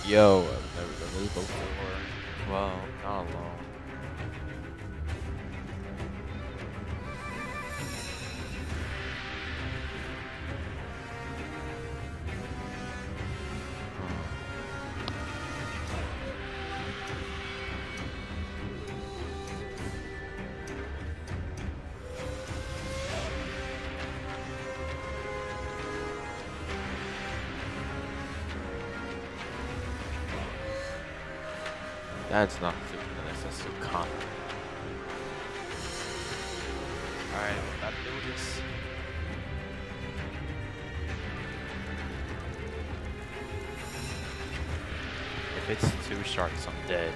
Yo, I've never done this before. Well, not alone. That's not super nice, that's so common. Alright, we gotta do this. If it's 2 sharks, I'm dead.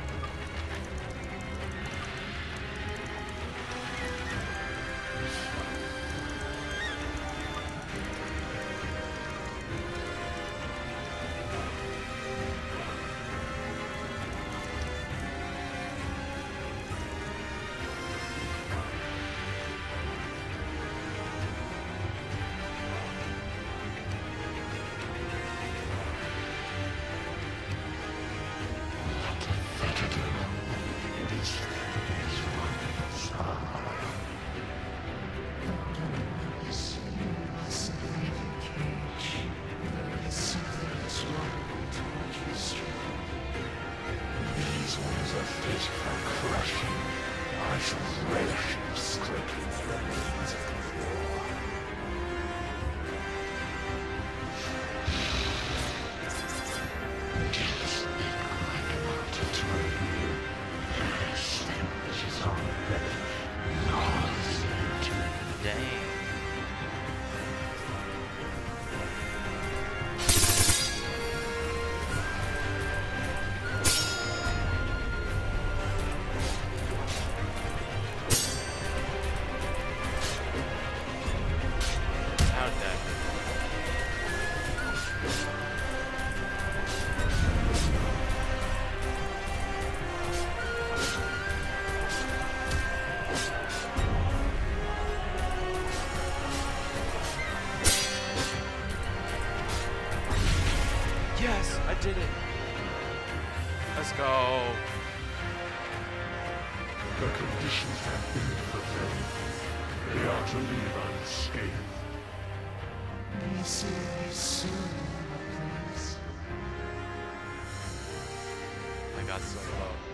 Yes, I did it. Let's go. The conditions have been fulfilled. They are to leave unscathed. Be safe soon, please. I got so low.